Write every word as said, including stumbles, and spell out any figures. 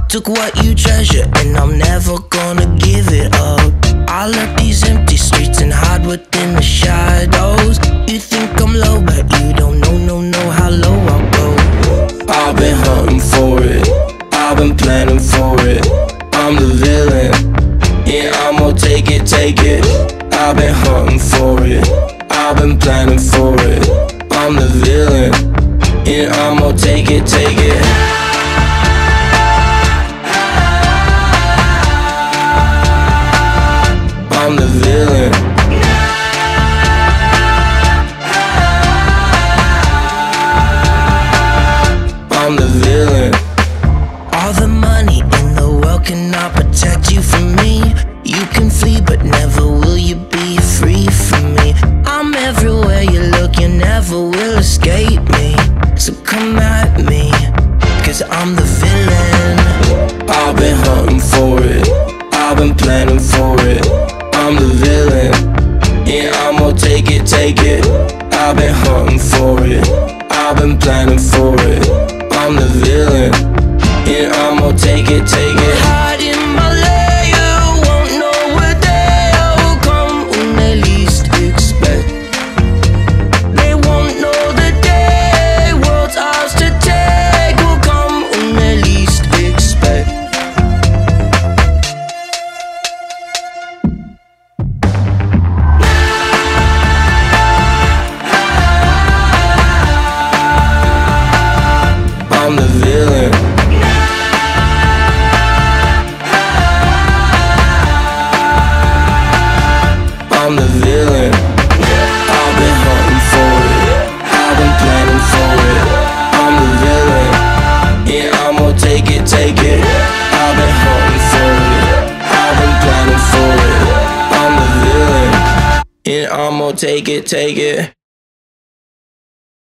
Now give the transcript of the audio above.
took what you treasure, and I'm never gonna give it up. I left these empty streets and hide within the shadows. You think I'm low, but you don't know, no, know how low I'll go. I've been hunting for it, I've been planning for it. I'm the villain, yeah, I'm gonna take it, take it. I've been hunting for it, I've been planning for it. I'm the villain, yeah, I'm gonna take it, take it. I'm the villain. I'm the villain. All the money in the world cannot protect you from me. You can flee, but never will you be free from me. I'm everywhere you look, you never will escape me. So come at me, cause I'm the villain. I've been hunting for it, I've been planning for it. I'm the villain, yeah, I'm gonna take it, take it. I've been hunting for it, I've been planning for it. I'm the villain, yeah, I'm gonna take it, take it. Hide in my lair, won't know where they'll come when they least expect. They won't know the day world's ours to take will come when they least expect. I'm the villain. I'm the villain. I've been hunting for it, I've been planning for it. I'm the villain, yeah, I'm gonna take it, take it. I've been hunting for it, I've been planning for it. I'm the villain, yeah, I'm gonna take it, take it.